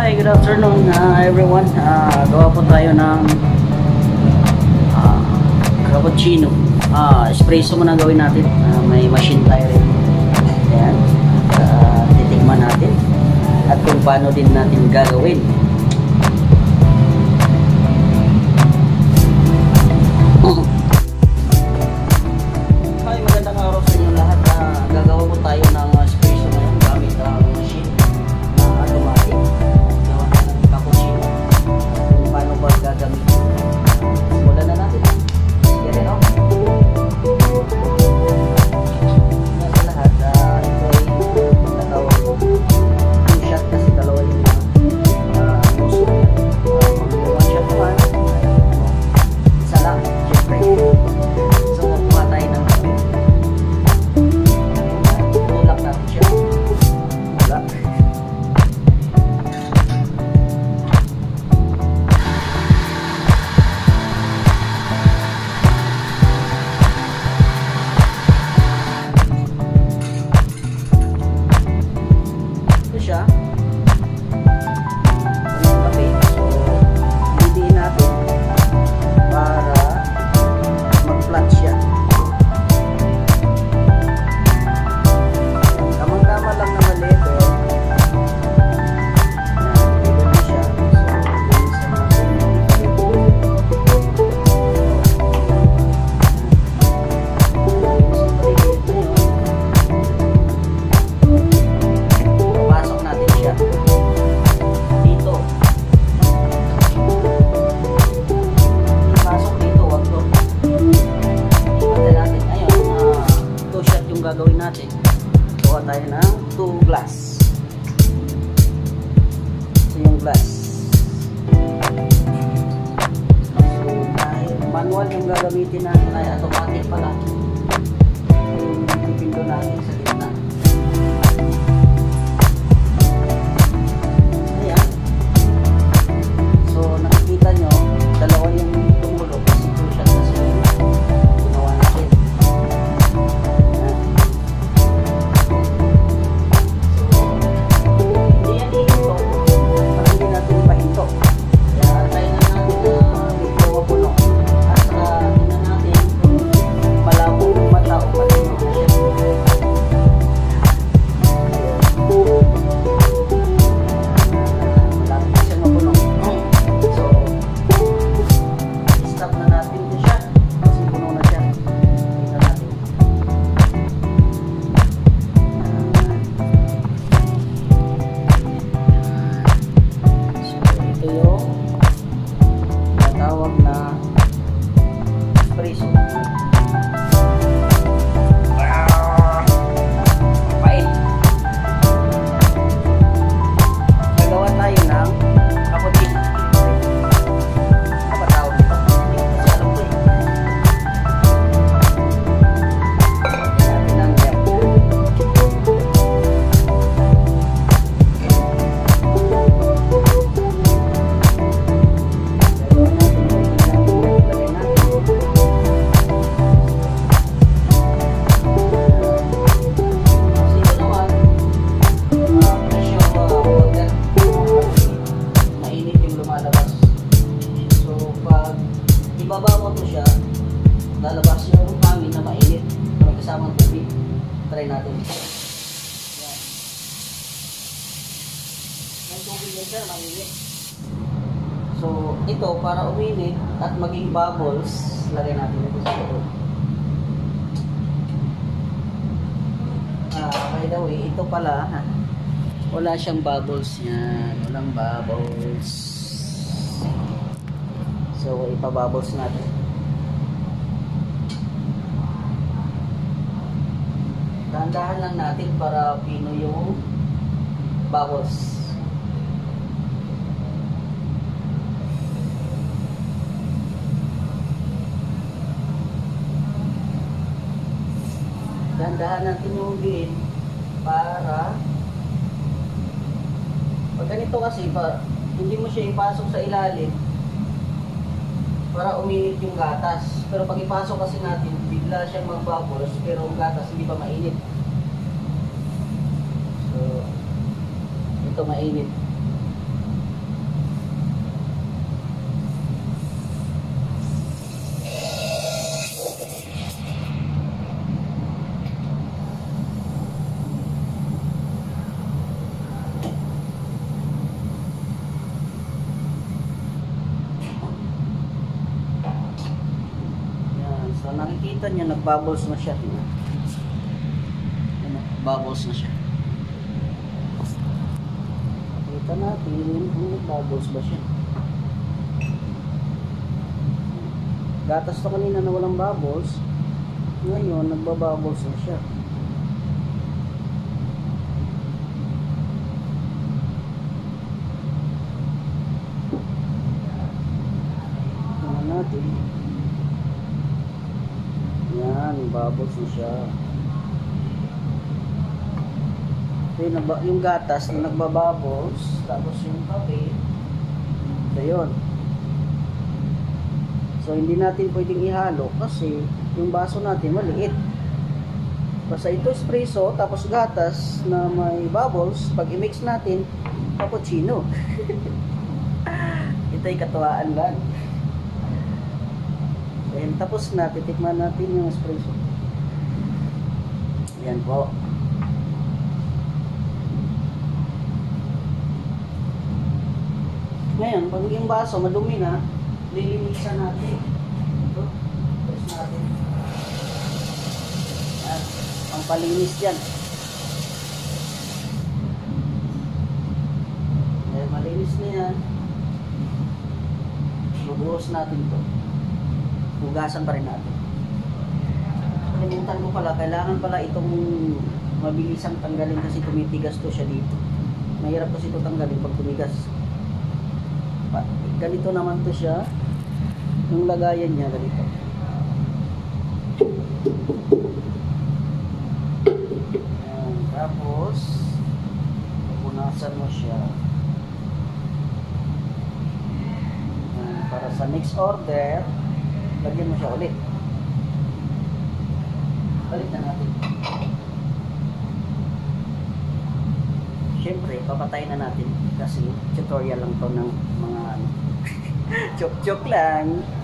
Hi, good afternoon everyone. Gawa po tayo ng cappuccino. Espresso muna gawin natin. May machine tayo rin. Ayan. Titikman natin. At kung paano din natin gagawin. Hi, magandang araw sa inyo lahat. Gagawa po tayo ng espresso ngayon gamit ang machine na automatic. Gawa na ng cappuccino. Kung paano ba gagamitin. Simulan na natin. Sige rin ako. Sa lahat, ito ay natawag ko. 2 shot kasi dalawa yung muso niya. Mag 1 shot naman. Isa lang. Siyempre. So, kuha tayo ng kape. Tulak natin siya. Tulak. Ito siya. Ito yung kape. So, hihiin natin para mag-flat siya. Tamang-tama lang na mali ito. Yan, ganyan siya. So, papasok natin siya dito. Pasok dito, wag to. Ipatay natin. Ayun, 2 shot yung gagawin natin. Gawa tayo ng 2 glass. Ito yung glass. So, dahil manual yung gagamitin natin ay automatic pala. Yung pipindo natin sa gitna. Ayan. So, nakikita nyo, dalawa yung tumulo kasi 2 shot kasi yung ginawa natin. Ayan. So, hindi yan ihinto para hindi natin ipahinto. Kaya antayin na natin na medyo mapuno. At tingnan natin kung malabo yung mata o malino na siya. Malapit na siya mapuno. So, stop na natin din siya kasi puno na siya. Tingnan natin. So, ito yung natawag na espresso. Pait. Gagawa tayo ng cappuccino. Ano ba tawag nito? Hindi ko kasi alam ko eh. Natin ang milk. Gagawin natin yung ilang milk. Lagay natin. Kasi ito naman, pressure water. Mainit yung lumalabas. So, pag ibaba mo to siya, lalabas yung hangin na mainit. May kasamang tubig. Try natin. Yan. May tubig yan siya, mainit. So, ito para uminit at maging bubbles, lagay natin ito sa loob. By the way, ito pala, wala siyang bubbles yan. Walang bubbles. So, ipabubbles natin. Dahan-dahan lang natin para pino yung bubbles. Dahan-dahan natin yung gilid para pag ganito kasi hindi mo siya ipasok sa ilalim para uminit yung gatas. Pero pag ipasok kasi natin, bigla siyang mag-bubbles pero ang gatas hindi pa mainit. So, ito mainit. makikita niya, nag-bubbles na siya. Bubbles na siya. Kita natin kung nag-bubbles ba siya. Gatas to kanina na walang bubbles. Ngayon, nagbabubbles na siya. Tingnan natin. Yan, bubbles na siya. Yung gatas na nagbabubbles, tapos yung kape, so yun. So hindi natin pwedeng ihalo kasi yung baso natin maliit. Basta ito espresso, tapos gatas na may bubbles, pag i-mix natin, cappuccino. Ito'y katuwaan lang. Then tapos na, titikman natin yung espresso. Yan po. Ngayon, pag yung baso madumi na, lilinisan natin. Ito, press natin. Yan, ang palinis dyan. Dahil malinis na yan, bubuhos natin ito. Hugasan pa rin natin. Kalimutan ko pala, kailangan pala itong mabilisang tanggalin kasi tumitigas to siya dito. Mahirap kasi ito tanggalin pag tumigas. Ganito naman to siya. Yung lagayan niya ganito. Ayan, tapos pupunasan mo siya. Ayan, para sa next order, lagyan mo siya ulit. Balik na natin. Siyempre, papatay na natin kasi tutorial lang to ng mga joke-joke lang.